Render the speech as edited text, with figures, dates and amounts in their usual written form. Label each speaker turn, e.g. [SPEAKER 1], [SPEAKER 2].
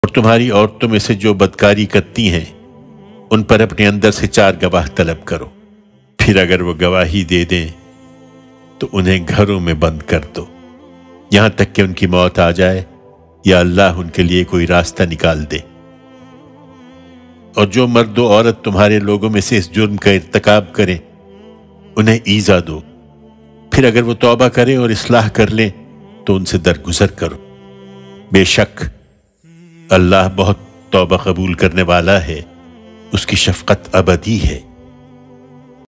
[SPEAKER 1] और तुम्हारी औरतों में से जो बदकारी करती हैं उन पर अपने अंदर से 4 गवाह तलब करो। फिर अगर वो गवाही दे दें तो उन्हें घरों में बंद कर दो यहां तक कि उनकी मौत आ जाए या अल्लाह उनके लिए कोई रास्ता निकाल दे। और जो मर्द व औरत तुम्हारे लोगों में से इस जुर्म का इर्तिकाब करें उन्हें ईजा दो। फिर अगर वो तौबा करें और इस्लाह कर लें तो उनसे दरगुजर करो। बेशक अल्लाह बहुत तौबा कबूल करने वाला है, उसकी शफकत अबदी है।